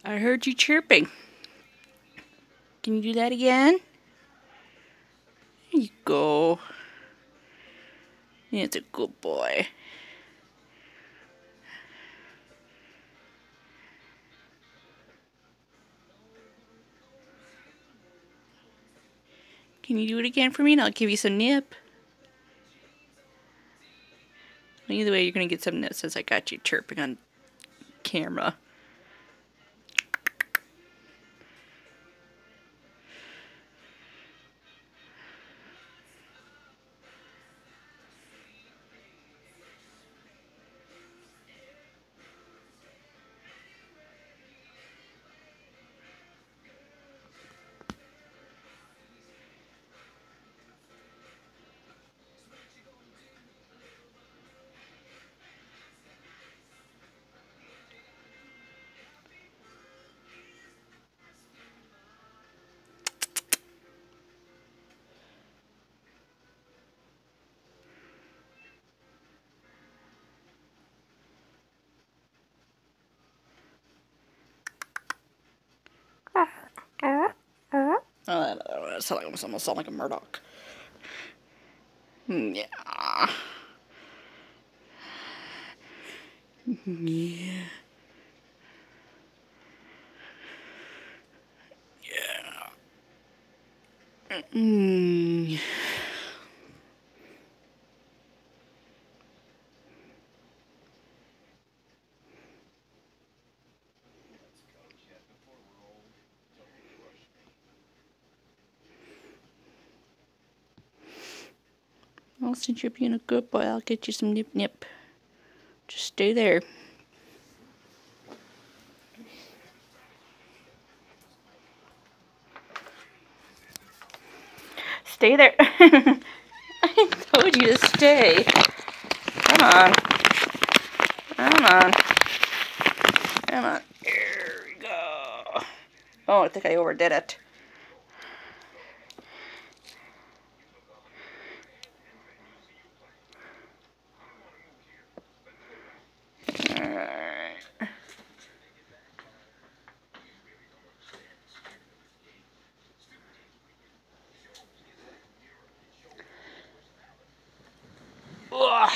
I heard you chirping. Can you do that again? There you go. It's a good boy. Can you do it again for me and I'll give you some nip? Either way, you're going to get some nip since I got you chirping on camera. That almost sound like a Murdoch. Yeah. Yeah. Yeah. Mm. Well, since you're being a good boy, I'll get you some nip nip. Just stay there. Stay there. I told you to stay. Come on. Come on. Come on. There we go. Oh, I think I overdid it. Alright. Ugh.